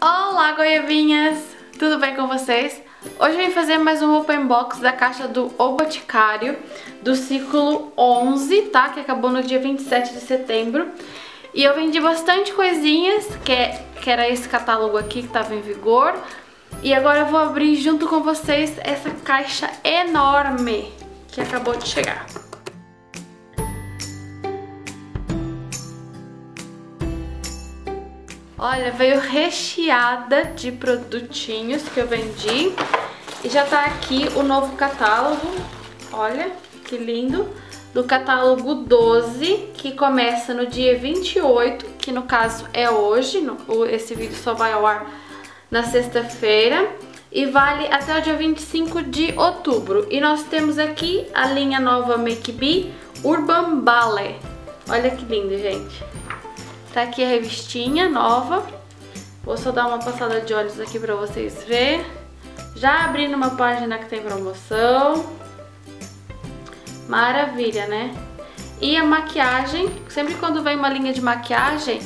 Olá, goiabinhas! Tudo bem com vocês? Hoje eu vim fazer mais um open box da caixa do O Boticário do ciclo 11, tá? Que acabou no dia 27 de setembro. E eu vendi bastante coisinhas, que era esse catálogo aqui que estava em vigor. E agora eu vou abrir junto com vocês essa caixa enorme que acabou de chegar. Olha, veio recheada de produtinhos que eu vendi. E já tá aqui o novo catálogo, olha que lindo, do catálogo 12, que começa no dia 28, que no caso é hoje, esse vídeo só vai ao ar na sexta-feira, e vale até o dia 25 de outubro. E nós temos aqui a linha nova Make Be Urban Ballet. Olha que lindo, gente. Tá aqui a revistinha nova. Vou só dar uma passada de olhos aqui pra vocês verem. Já abri numa página que tem promoção. Maravilha, né? E a maquiagem, sempre quando vem uma linha de maquiagem,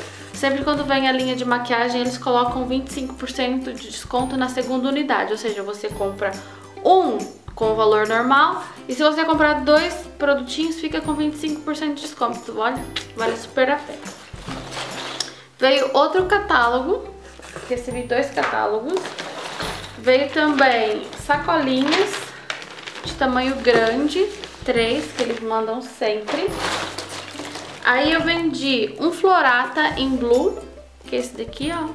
eles colocam 25% de desconto na segunda unidade. Ou seja, você compra um com o valor normal, e se você comprar dois produtinhos, fica com 25% de desconto. Olha, vale super a pena. Veio outro catálogo, recebi dois catálogos. Veio também sacolinhas de tamanho grande, 3, que eles mandam sempre. Aí eu vendi um Florata em Blue, que é esse daqui, ó.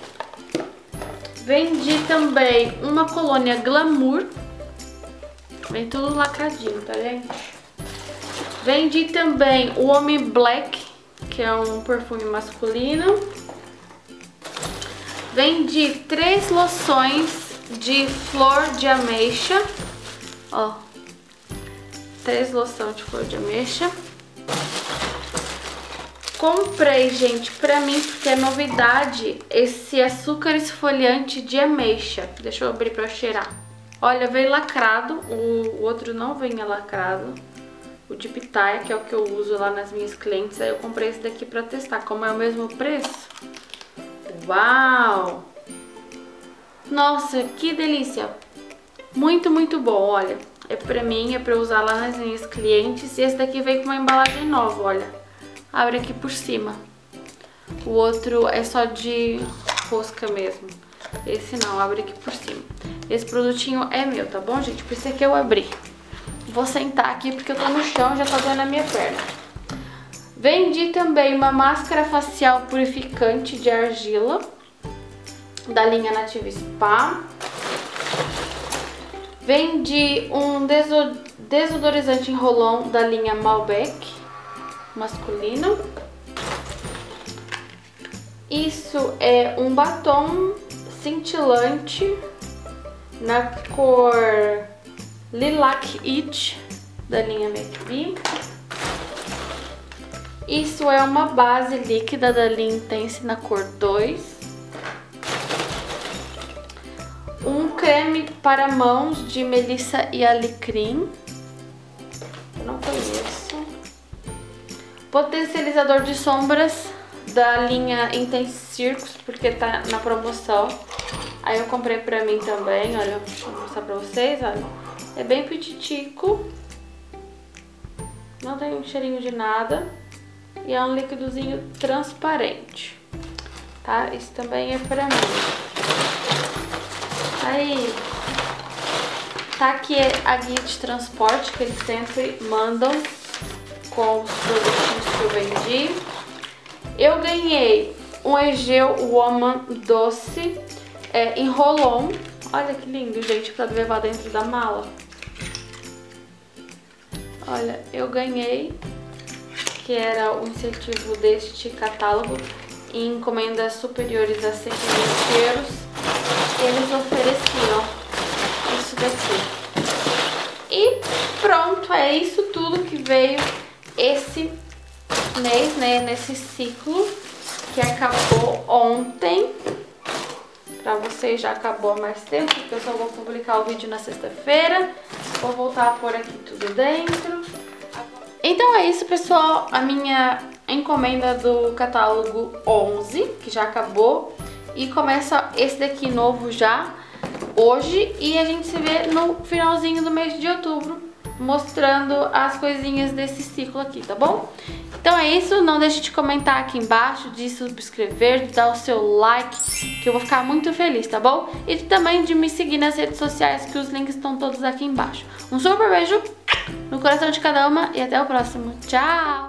Vendi também uma colônia Glamour. Vem tudo lacradinho, tá, gente? Vendi também o Homem Black, que é um perfume masculino. Vendi 3 loções de flor de ameixa. Ó, 3 loções de flor de ameixa. Comprei, gente, pra mim, porque é novidade, esse açúcar esfoliante de ameixa. Deixa eu abrir pra cheirar. Olha, veio lacrado, o outro não vinha lacrado. O de pitaia, que é o que eu uso lá nas minhas clientes, aí eu comprei esse daqui pra testar, como é o mesmo preço. Uau! Nossa, que delícia! Muito, muito bom, olha. É pra mim, é pra eu usar lá nas minhas clientes. E esse daqui veio com uma embalagem nova, olha. Abre aqui por cima. O outro é só de rosca mesmo. Esse não, abre aqui por cima. Esse produtinho é meu, tá bom, gente? Por isso é que eu abri. Vou sentar aqui porque eu tô no chão, já tá doendo a minha perna. Vendi também uma máscara facial purificante de argila da linha Nativa Spa. Vendi um desodorizante em rolão da linha Malbec masculino. Isso é um batom cintilante na cor Lilac It da linha Make Be. Isso é uma base líquida da linha Intense na cor 2. Um creme para mãos de melissa e alecrim. Eu não conheço. Potencializador de sombras da linha Intense Circus, porque tá na promoção. Aí eu comprei pra mim também, olha, vou mostrar pra vocês, olha. É bem pititico. Não tem um cheirinho de nada. E é um líquidozinho transparente, tá? Isso também é pra mim. Aí, tá aqui a guia de transporte que eles sempre mandam com os produtos que eu vendi. Eu ganhei um Egeu Woman Doce em Rolon. Olha que lindo, gente, pra levar dentro da mala. Olha, eu ganhei, que era o incentivo deste catálogo, em encomendas superiores a 120 euros. Eles ofereciam isso daqui. E pronto, é isso tudo que veio esse mês, né, nesse ciclo, que acabou ontem. Pra vocês já acabou há mais tempo, porque eu só vou publicar o vídeo na sexta-feira. Vou voltar a pôr aqui tudo dentro. Então é isso, pessoal, a minha encomenda do catálogo 11, que já acabou. e começa esse daqui novo já hoje. E a gente se vê no finalzinho do mês de outubro, mostrando as coisinhas desse ciclo aqui, tá bom? Então é isso, não deixe de comentar aqui embaixo, de subscrever, de dar o seu like, que eu vou ficar muito feliz, tá bom? E também de me seguir nas redes sociais, que os links estão todos aqui embaixo. Um super beijo no coração de cada uma e até o próximo. Tchau!